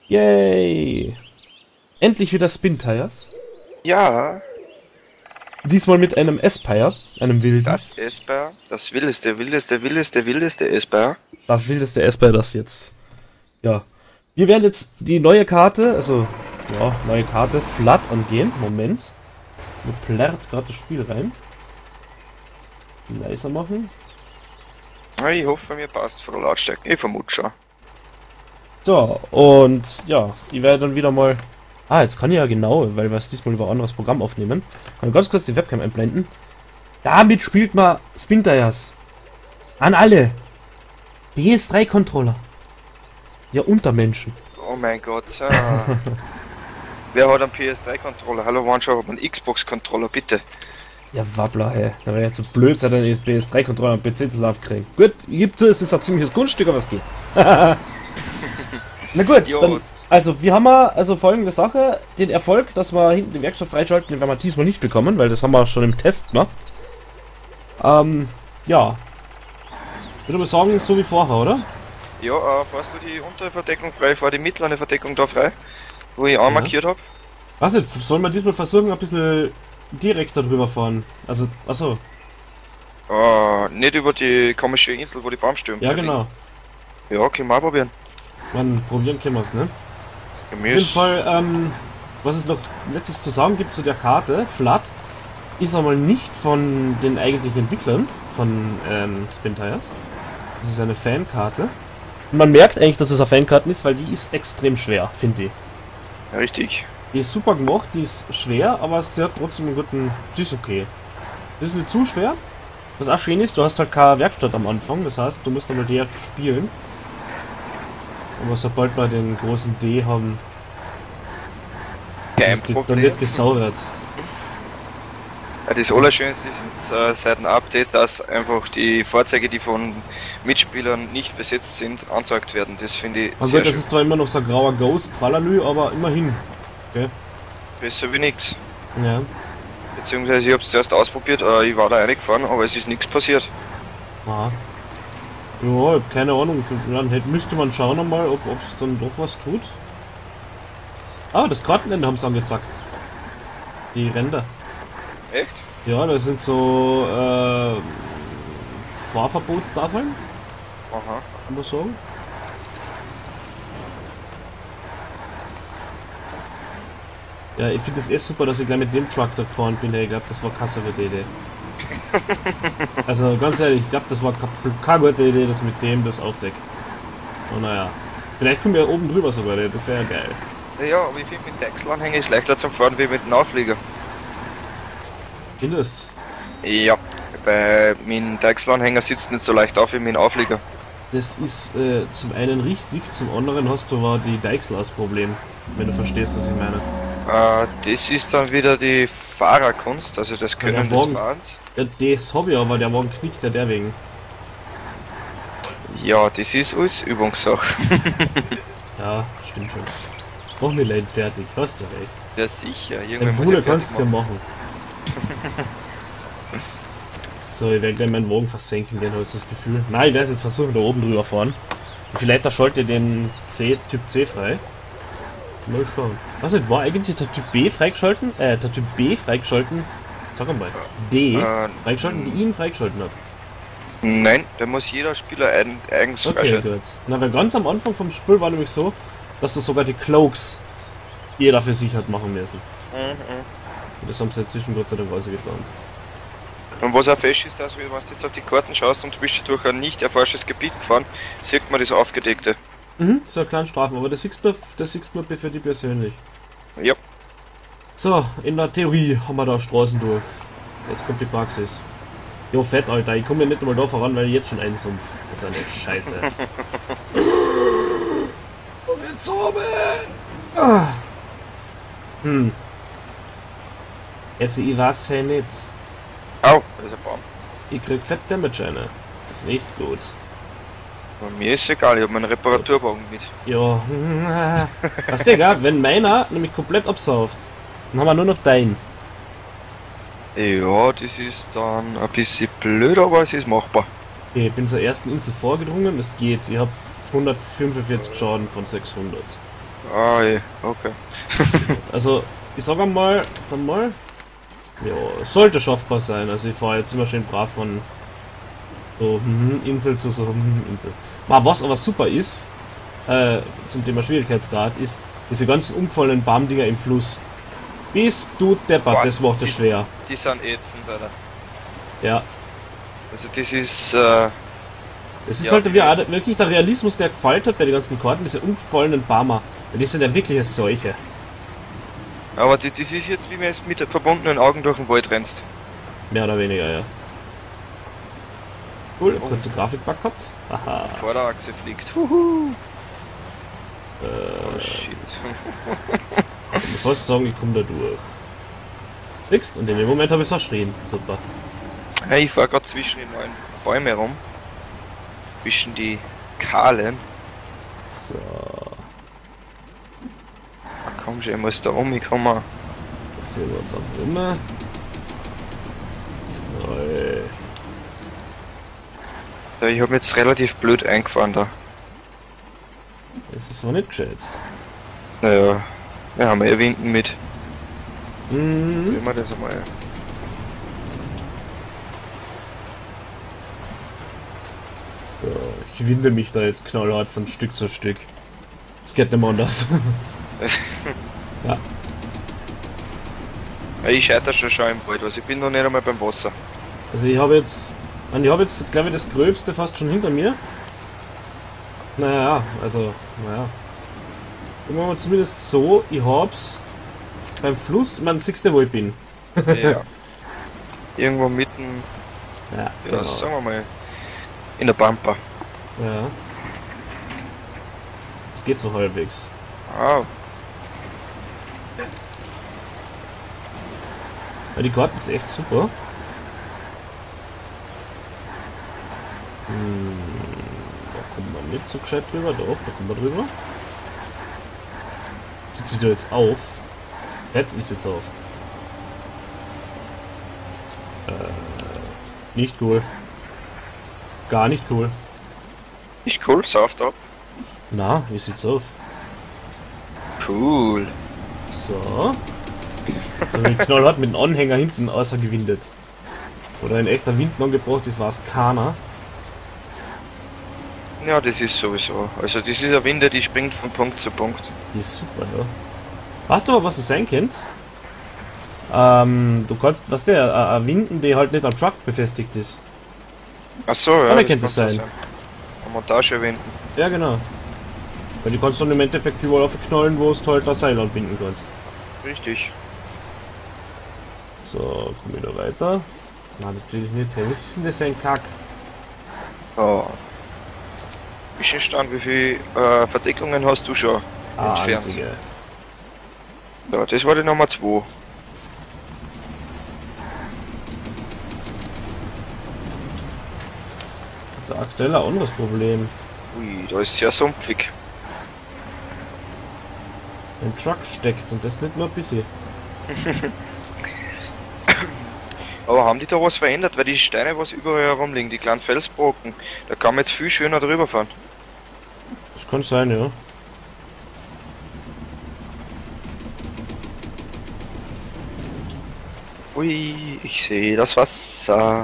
Yay! Endlich wieder Spin-Tires. Ja, Diesmal mit einem Aspire, einem wilden. das Aspire, das wildeste Aspire. Das wildeste Aspire, das jetzt. Ja. Wir werden jetzt die neue Karte, also, ja, neue Karte, Flood angehen. Moment. Mir plärrt gerade das Spiel rein. Leiser machen. Ja, ich hoffe, mir passt von der Lautstärke. Ich vermute schon. So, und ja, ich werde dann wieder mal. Ah, jetzt kann ich ja genau, weil wir es diesmal über ein anderes Programm aufnehmen. Kann ich ganz kurz die Webcam einblenden. Damit spielt man Spin-Tires. An alle. PS3-Controller. Ja, Untermenschen. Oh mein Gott. Wer hat einen PS3-Controller? Hallo, One-Shot, einen Xbox-Controller, bitte. Ja, Wabbler, hey. Da wäre ja zu blöd sein, einen PS3-Controller am PC zu kriegen. Gut, ich gebe zu, es ist ein ziemliches Kunststück, aber es geht. Na gut, dann, also wir haben also folgende Sache. Den Erfolg, dass wir hinten die Werkstatt freischalten, den werden wir diesmal nicht bekommen, weil das haben wir schon im Test gemacht. Ja. Ich würde mal sagen, so wie vorher, oder? Ja, fährst du die untere Verdeckung frei, fahr die mittlere Verdeckung da frei, wo ich anmarkiert habe. Was nicht, sollen wir diesmal versuchen, ein bisschen direkter drüber fahren? Also, achso. Nicht über die komische Insel, wo die Baumstürme Ja, genau. Ja, können wir auch probieren. Man, probieren können wir es, ne? Ja, Auf jeden Fall, was es noch letztes zu sagen gibt zu der Karte, Flood, ist einmal nicht von den eigentlichen Entwicklern von Spin-Tires. Das ist eine Fankarte. Und man merkt eigentlich, dass es eine Fankarte ist, weil die ist extrem schwer, finde ich. Ja, richtig. Die ist super gemacht, die ist schwer, aber sie hat trotzdem einen guten... Sie ist okay. Sie ist nicht zu schwer. Was auch schön ist, du hast halt keine Werkstatt am Anfang, das heißt, du musst einmal die spielen. Aber sobald wir den großen D haben, Kein dann Problem. wird gesaubert. Ja, das Allerschönste ist jetzt seit dem Update, dass einfach die Fahrzeuge, die von Mitspielern nicht besetzt sind, angezeigt werden. Das finde ich Also sehr das schön. ist zwar immer noch so ein grauer Ghost, Tralalü, aber immerhin. Okay. Besser wie nichts. Ja. Beziehungsweise ich habe es zuerst ausprobiert, ich war da reingefahren, aber es ist nichts passiert. Aha. Ja, ich hab keine Ahnung. Dann müsste man schauen einmal, ob es dann doch was tut. Ah, das Kartenende haben sie angezeigt. Die Ränder. Echt? Ja, das sind so Fahrverbotstafeln, Aha. kann man sagen. Ja, ich finde es super, dass ich gleich mit dem Truck da gefahren bin. Ich glaube, das war keine gute Idee. Also ganz ehrlich, ich glaube, das war keine gute Idee, dass mit dem das aufdeckt. Oh naja. Vielleicht kommen wir oben drüber sogar, das wäre ja geil. Ja, aber ich finde mit Deichselanhänger ist leichter zum Fahren wie mit dem Auflieger. Findest? Ja, bei meinem Deichselanhänger sitzt nicht so leicht auf wie mit dem Auflieger. Das ist zum einen richtig, zum anderen hast du aber die Deichsel als Problem, wenn du verstehst, was ich meine. Das ist dann wieder die Fahrerkunst, also das Können des Wagen, Fahrens. ja, das habe ich, aber der Wagen knickt ja deswegen. Ja, das ist alles Übungssache. Ja, stimmt schon. Mach mir leid fertig, hast du recht. Ja, sicher. Dein Irgendwann muss Bruder ich kannst du ja fertig machen. So, ich werde gleich meinen Wagen versenken, den habe ich das Gefühl. Nein, ich werde jetzt versuchen, da oben drüber fahren. Und vielleicht da schaltet ihr den Typ C frei. Mal schauen. Was nicht, war eigentlich der Typ B freigeschalten? Der Typ B freigeschalten? Sag mal. D freigeschalten, die ihn freigeschalten hat. Nein, da muss jeder Spieler eigens Okay, freischalten. gut. Na, weil ganz am Anfang vom Spiel war nämlich so, dass du sogar die Cloaks jeder für sich hat machen müssen. Und das haben sie inzwischen Gott sei Dank also getan. Und was auch fest ist, dass wenn du jetzt auf die Karten schaust und du bist durch ein nicht erforschtes Gebiet gefahren, sieht man das Aufgedeckte. Mhm, so eine kleine Strafen, aber das siehst du für die persönlich. Ja. So, in der Theorie haben wir da Straßen durch. Jetzt kommt die Praxis. Jo, fett, Alter, ich komme ja nicht einmal da voran, weil ich jetzt schon einsumpf. Das ist eine Scheiße. Und jetzt oben! Also, ich weiß fein nicht. Au, da ist ein Baum. Ich krieg Fett Damage eine. Das ist nicht gut. Bei mir ist egal, ich habe meinen Reparaturwagen mit. Ja, weißt du, egal, wenn meiner nämlich komplett absauft, dann haben wir nur noch deinen. Ja, das ist dann ein bisschen blöd, aber es ist machbar. Okay, ich bin zur ersten Insel vorgedrungen, es geht. Ich habe 145 Schaden von 600. Ah, ja, okay. Also, ich sag einmal, ja, sollte schaffbar sein. Also ich fahre jetzt immer schön brav von so Insel zu so Insel. Was aber super ist, zum Thema Schwierigkeitsgrad, ist diese ganzen umgefallenen Baumdinger im Fluss. Bist du deppert, Boah, das macht es schwer. Die sind ätzend, Alter. Ja. Also das ist, Es ist ja, halt die wirklich der Realismus, der gefällt hat bei den ganzen Karten, diese umgefallenen Baumer. Die sind ja wirklich eine Seuche. aber das ist jetzt, wie wenn du mit verbundenen Augen durch den Wald rennst. Mehr oder weniger, ja. Cool, kurze Grafikbug gehabt. Haha. Vorderachse fliegt. Huhu. Oh shit. Ich muss fast sagen, ich komme da durch. Nix, und in dem Moment habe ich es verschrien. Super. Hey, ich fahr gerade zwischen den neuen Bäumen herum. Zwischen die kahlen. So. Ach komm schon, ich muss da rumkommen. Jetzt sehen wir uns auf immer. Oi. Ja, ich habe jetzt relativ blöd eingefahren da. Das ist mal nicht gescheit. Naja, wir haben ja Winden mit. Mhm. Wie wir das einmal. Ja, ich winde mich da jetzt knallhart von Stück zu Stück. Es geht nicht mehr anders. Ja. Ja, ich scheitere schon im Wald, also ich bin noch nicht einmal beim Wasser. Also ich habe jetzt, glaube ich, das Gröbste fast schon hinter mir. Naja, also, naja. Sagen wir mal zumindest so, ich hab's beim Fluss, man siehst du, wo ich bin. Ja. Irgendwo mitten, Ja, ja, genau. sagen wir mal, in der Pampa. Ja. Es geht so halbwegs. Ah, Ja, die Karte ist echt super. Da kommt man nicht so gescheit drüber. Doch, da kommt man drüber. Zieht sich da jetzt auf. Jetzt ist jetzt auf. Nicht cool. Gar nicht cool. nicht cool, sauft ab. Na, wie sieht's auf? Cool. So. So ein knallhart mit dem Anhänger hinten außergewindet. Oder ein echter Wind angebracht ist, war es keiner. Ja, das ist sowieso. Also das ist eine Winde, die springt von Punkt zu Punkt. Die ist super, ja. Weißt du aber, was es sein könnte? Du kannst, was der, Winden, die halt nicht am Truck befestigt ist. Ach so, ja. Aber könnte das sein. Eine Montagewinden. Ja, genau. Weil die kannst du dann im Endeffekt überall aufknallen, wo du halt das Seil anbinden kannst. Richtig. So, komm wieder weiter. Na, natürlich nicht. Was ist denn das für ein Kack? Oh. Zwischenstand, wie viel Verdeckungen hast du schon entfernt? Einzige. Ja, das war die Nummer 2. Der aktuell ein anderes Problem. Ui, da ist sehr sumpfig. Ein Truck steckt und das nicht nur ein bisschen. Aber haben die da was verändert? Weil die Steine, was überall herumliegen, die kleinen Felsbrocken, da kann man jetzt viel schöner drüber fahren. Das kann sein, ja. Ui, ich sehe das Wasser.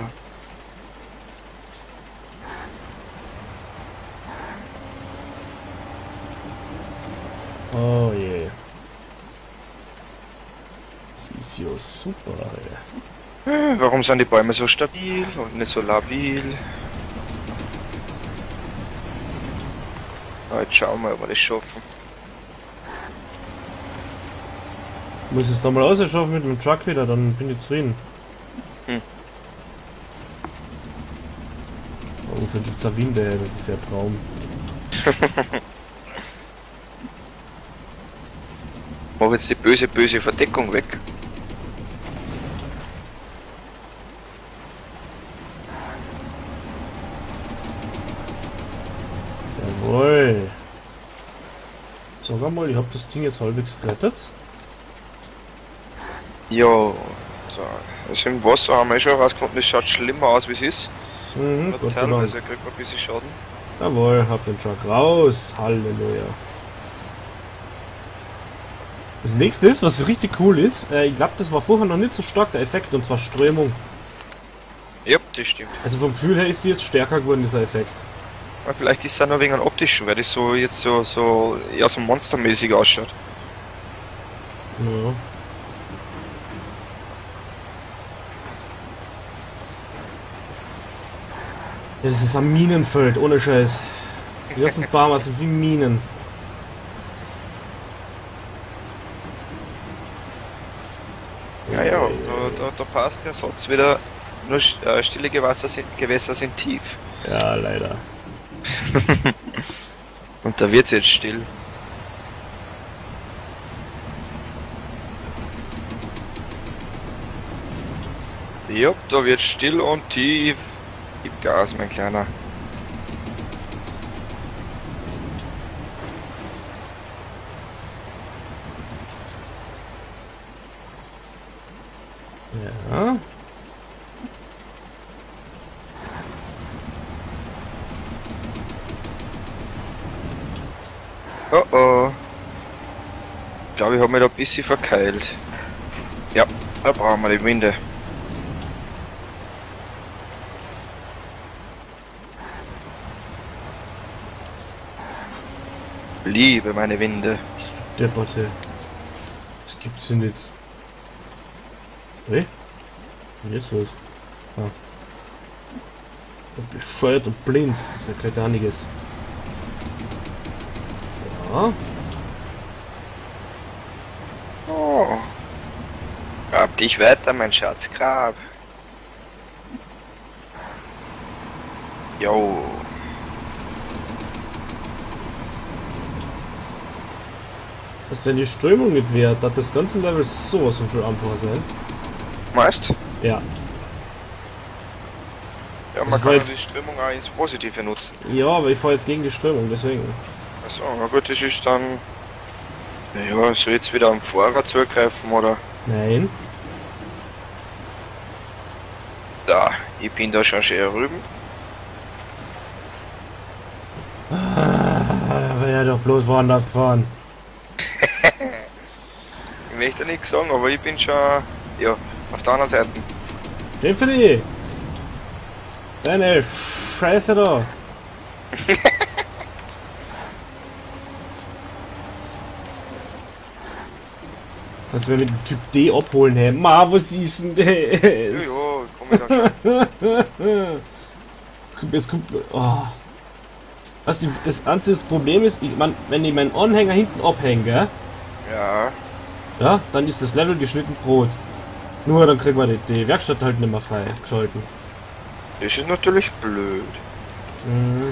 Oh je. Das ist ja super, ey. Warum sind die Bäume so stabil und nicht so labil? Na, jetzt schauen wir, ob wir das schaffen. Ich muss es da mal rausschaffen mit dem Truck wieder, dann bin ich zufrieden. Oh, wofür gibt's da Winde? Das ist ja Traum. Mach jetzt die böse, böse Verdeckung weg. Jawohl. Sag einmal, ich habe das Ding jetzt halbwegs gerettet. Jo, so. Also im Wasser haben wir schon herausgefunden, es schaut schlimmer aus, wie es ist. Mhm, Gott sei Dank. Teilweise kriegt man ein bisschen Schaden. Jawohl, hab den Truck raus. Halleluja. Das nächste ist, was richtig cool ist, ich glaube, das war vorher noch nicht so stark der Effekt, und zwar Strömung. Ja, das stimmt. Also vom Gefühl her ist die jetzt stärker geworden, dieser Effekt. Ja, vielleicht ist es auch noch wegen einem optischen, weil das so jetzt so eher so monstermäßig ausschaut. Ja. Ja, das ist ein Minenfeld, ohne Scheiß. Die ganzen Barmer sind wie Minen. Ja, da passt der Satz wieder. Nur stille Gewässer sind tief. Ja, leider. Und da wird's jetzt still. Ja, da wird still und tief. Gib Gas, mein Kleiner. Ja. Oh oh. Ich glaube, ich habe mich da ein bisschen verkeilt. Ja, da brauchen wir die Winde. Liebe meine Winde. Depperte. Das gibt's ja nicht. Hey? Was ist jetzt los? Ah. Bescheuert und blind. Das ist ja gleich einiges. So. Oh. Grab dich weiter, mein Schatz, grab. Jo. Was, wenn die Strömung nicht wäre, hat das ganze Level sowas von viel einfacher sein. Meinst? Ja. Ja, Also man kann jetzt, die Strömung auch ins Positive nutzen. ja, aber ich fahre jetzt gegen die Strömung, deswegen. Achso, na gut, das ist dann... Naja, soll jetzt wieder am Fahrer zugreifen, oder? Nein. Da, ich bin da schon schön rüben. Wäre ja doch bloß woanders gefahren. Ich möchte nichts sagen, aber ich bin schon... Ja, auf der anderen Seite. Stephanie! Deine Scheiße da! Was wir mit dem Typ D abholen, hey. Ma, was ist denn das? Ja, komm ich dann schon. Jetzt kommt. Oh. Was das einzige Problem ist, wenn ich meinen Anhänger hinten abhänge, gell? Ja. Ja, dann ist das Level geschnitten Brot. Nur dann kriegen wir die Werkstatt halt nicht mehr frei geschalten. Das ist natürlich blöd. Mhm.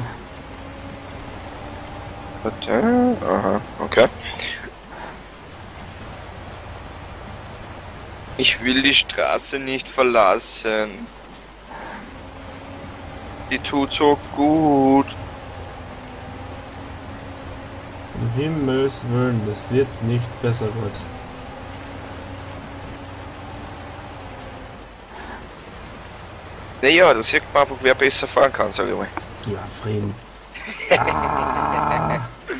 Warte. Aha, okay. Ich will die Straße nicht verlassen. Die tut so gut. Um Himmels Willen, das wird nicht besser, Gott. Naja, da sieht man einfach, wer besser fahren kann, sag ich mal. Ja, Frieden. Ah.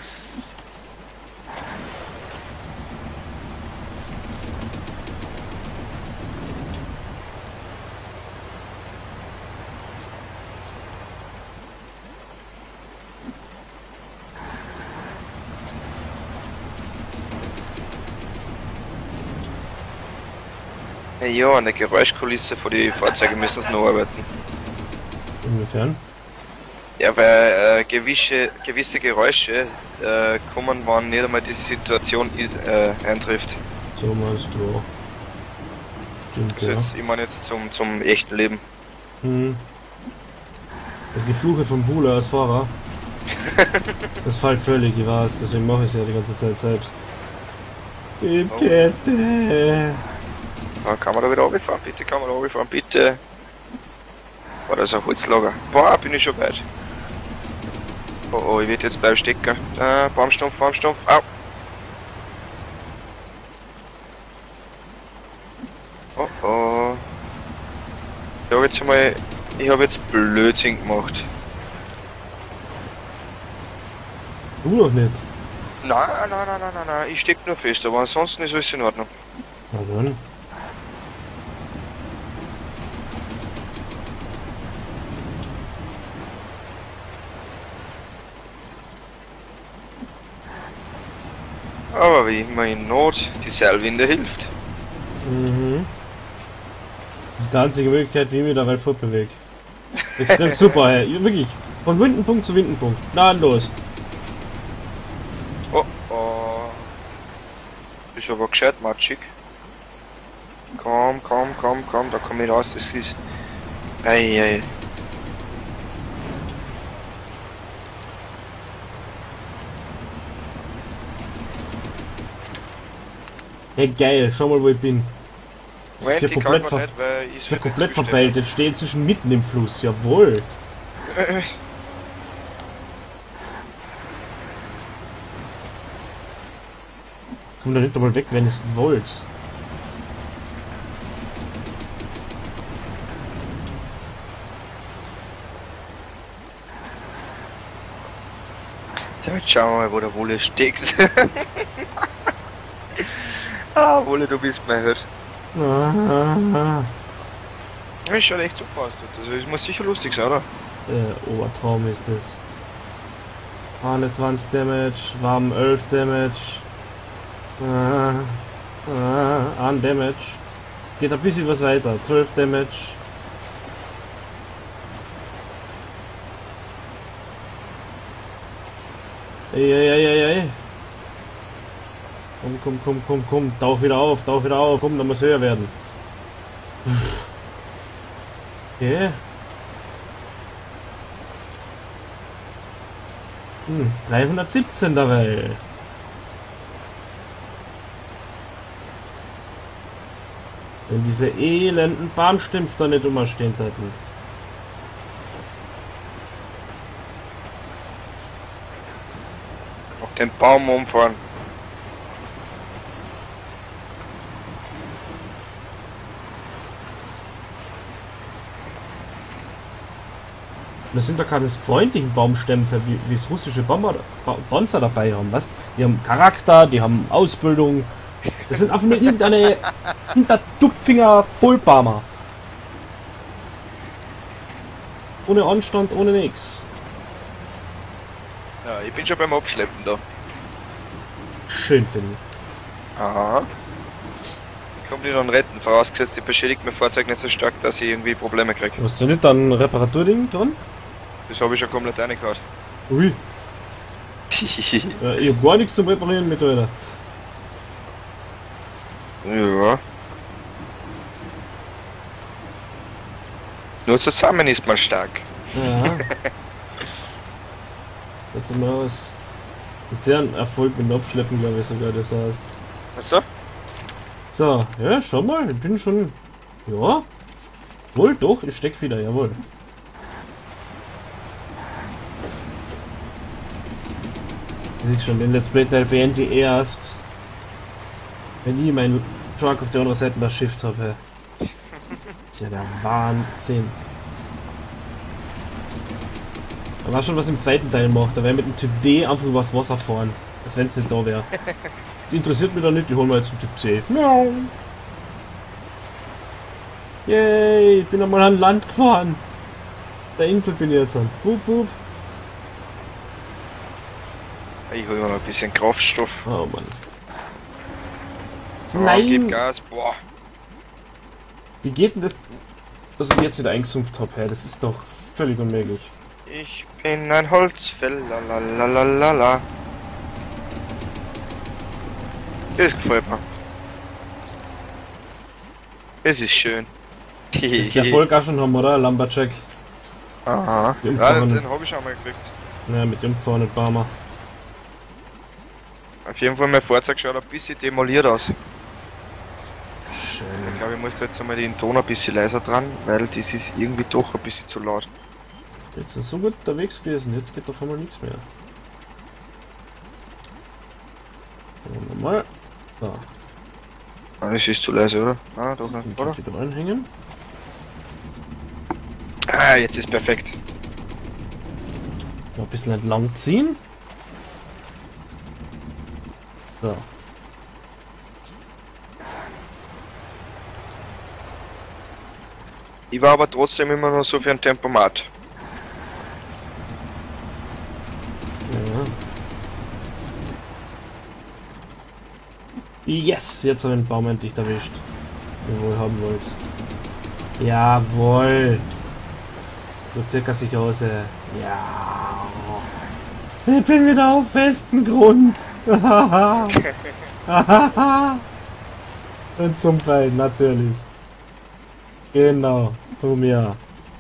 Ja, an der Geräuschkulisse von den Fahrzeugen müssen sie noch arbeiten. Inwiefern? Ja, weil gewisse Geräusche kommen, wann nicht einmal diese Situation eintrifft. So meinst du auch. Stimmt, Also ja. jetzt, ich meine jetzt zum echten Leben. Hm. Das Gefluche vom Wula als Fahrer. Das fällt völlig, ich weiß, deswegen mache ich es ja die ganze Zeit selbst. Im Oh. Kette. Ah, kann man da wieder runterfahren, bitte, kann man da runterfahren, bitte. War das ein Holzlager? Boah, bin ich schon weit. Oh oh, ich werde jetzt bleiben stecken. Baumstumpf, au! Oh oh. Ich habe jetzt Blödsinn gemacht. Du noch nicht. Nein, ich steck nur fest, aber ansonsten ist alles in Ordnung. Na dann. Aber wie immer in Not, die Seilwinde hilft. Mhm. Das ist die einzige Möglichkeit, wie ich mich dabei fortbewege. Extrem super, hey. Wirklich. Von Windenpunkt zu Windenpunkt. Na, los. Oh. Ist aber gescheit matschig. Komm, da komm ich raus, das ist... Ei. Hey, geil. Schau mal, wo ich bin. Das ist ja Moment, komplett, ich kann nicht, weil ich ist ja komplett verbellt. Jetzt stehe ich zwischen mitten im Fluss. Jawohl. Komm da nicht einmal weg, wenn ihr es wollt. So, jetzt schauen wir mal, wo der Wolle steckt. Wolle, du bist mein Hört. Ist schon echt super aus. Also, es muss sicher lustig sein, oder? Obertraum ist es. 21 Damage, warm 11 Damage. 1 Damage. Geht ein bisschen was weiter. 12 Damage. Ey. Komm. Tauch wieder auf. Komm, da muss höher werden. Okay. 317 dabei. Wenn diese elenden Bahnstimpfer nicht umstehen hätten. Noch den Baum umfahren. Das sind doch keine freundlichen Baumstämpfer, wie es russische Bonzer dabei haben, was? Die haben Charakter, die haben Ausbildung. Das sind einfach nur irgendeine Hintertupfinger Bullbarmer. Ohne Anstand, ohne nix. Ja, ich bin schon beim Abschleppen da. Schön, finde ich. Aha. Ich komm die dann retten, vorausgesetzt, die beschädigt mein Fahrzeug nicht so stark, dass ich irgendwie Probleme kriege. Hast du nicht dann ein Reparaturding dran? Das habe ich schon komplett reingehauen. Ui. Ja, ich hab gar nichts zum Reparieren mit, Alter. Ja. Nur zusammen ist man stark. Ja. Jetzt mal aus. Mit sehr ein Erfolg mit dem Abschleppen, glaube ich sogar, das heißt. Achso? So, ja, schau mal, ich bin schon. Ja. Wohl, doch, ich steck wieder, jawohl. Sieht schon, den Let's Play Teil beende ich erst, wenn ich meinen Truck auf der anderen Seite das Shift habe. Das ist ja der Wahnsinn. Da war schon was im zweiten Teil macht, da wäre mit dem Typ D einfach übers Wasser fahren. Als wenn es nicht da wäre. Das interessiert mich doch nicht, die holen wir jetzt einen Typ C. Miau. Yay, ich bin einmal an Land gefahren. Der Insel bin ich jetzt an. Wup. Ich hol mir mal ein bisschen Kraftstoff. Oh Mann. Oh, Nein! Gib Gas, boah. Wie geht denn das, dass ich jetzt wieder eingesumpft habe? Hey, das ist doch völlig unmöglich. Ich bin ein Holzfell, lalalala. Das gefällt mir. Das ist schön. Das ist der Erfolg auch schon haben, oder? Lumberjack. Aha. Ja, den habe ich schon mal gekriegt. Ja, mit dem gefahrenen Barmer. Auf jeden Fall, mein Fahrzeug schaut ein bisschen demoliert aus. Schön. Ich glaube, ich muss da jetzt einmal den Ton ein bisschen leiser dran, weil das ist irgendwie doch ein bisschen zu laut. Jetzt ist so gut unterwegs gewesen, jetzt geht auf einmal nichts mehr. Nochmal. So. Ah, das ist zu leise, oder? Ah, doch nicht, oder? Wieder reinhängen. Ah, jetzt ist perfekt. Noch ein bisschen entlang ziehen. So. Ich war aber trotzdem immer noch so für ein Tempomat. Ja. Yes! Jetzt haben wir den Baum endlich erwischt. Den ihr wohl haben wollt. Jawohl! So circa sich aus. Ja! Ich bin wieder auf festen Grund! Und zum Fallen, natürlich. Genau, tu mir.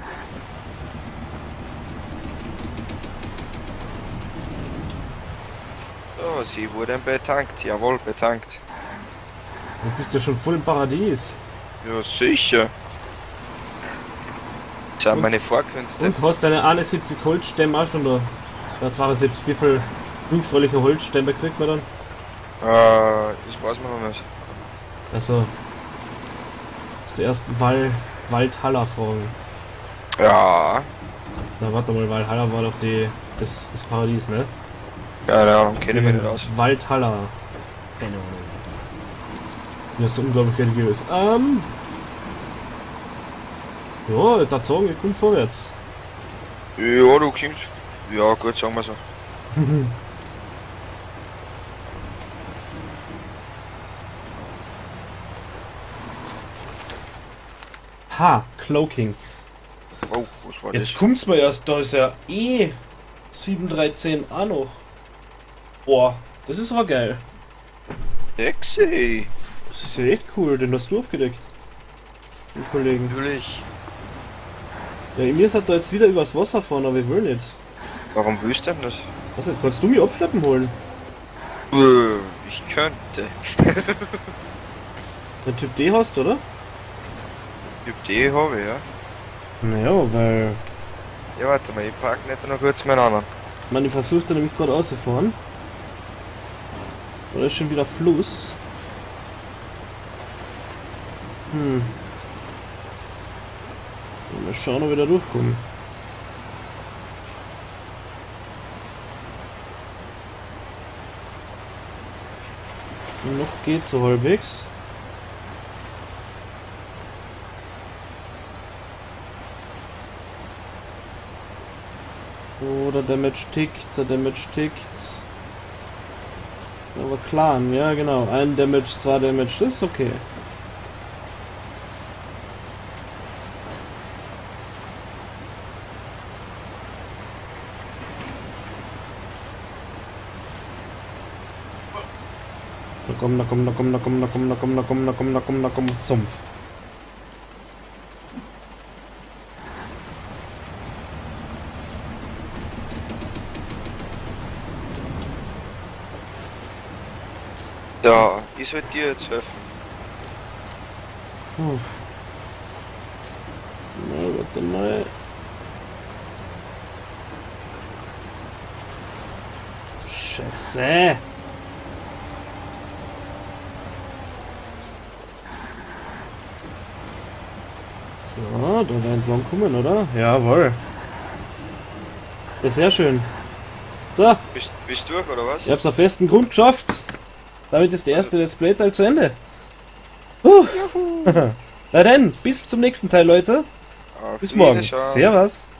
So, sie wurden betankt. Jawohl, betankt. Du bist ja schon voll im Paradies. Ja, sicher. Das sind meine Vorkünste. Und hast deine 71 Holzstämme auch schon da? Ja, 72. Wie viel jungfräuliche Holzstämme kriegt man dann? Das weiß man noch nicht. Also. Das die ersten Waldhaller fragen. Ja. Na warte mal, Valhalla war doch das Paradies, ne? Keine Ahnung, kenne ich mich nicht aus. Waldhaller. Keine Ahnung. Das ist so unglaublich religiös. Ja, ich würde sagen, ich komme vorwärts. Ja, du kommst. Ja, gut, sagen wir so. Ha, Cloaking. Oh, was war Jetzt das? kommt's mir erst, da ist ja 713 auch noch. Boah, das ist aber geil. Sexy. Das ist ja echt cool, den hast du aufgedeckt. Den Kollegen. Natürlich. Ja, mir ist halt da jetzt wieder übers Wasser fahren, aber ich will nicht. Warum willst du denn das? Was denn, kannst du mich abschleppen holen? Ich könnte. Den Typ D hast, oder? Typ D habe ich, ja. Naja, weil... Ja, warte mal, ich pack nicht noch kurz meinen anderen. Man, ich versuche da nämlich gerade rauszufahren. Da ist schon wieder Fluss. Mal schauen, ob wir da durchkommen. Und noch geht's so halbwegs. Oh, der Damage tickt, der Damage tickt. Aber klar, ja genau. Ein Damage, 2 Damage, das ist okay. Na komm, Sumpf. Ja, ich soll dir jetzt helfen. Na, warte mal. Scheiße. So, da wir entlang kommen, oder? Jawohl. Ja, sehr schön. So, Bist du durch, oder was? ich hab's auf festen Grund geschafft. Damit ist der erste Let's Play Teil zu Ende. Na dann, bis zum nächsten Teil, Leute. Auf Bis morgen. Wiedersehen. Servus.